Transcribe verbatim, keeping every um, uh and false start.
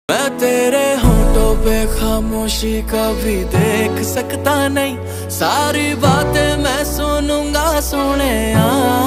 मैं तेरे होठों पे खामोशी कभी देख सकता नहीं, सारी बातें मैं सुनूंगा सोने आ।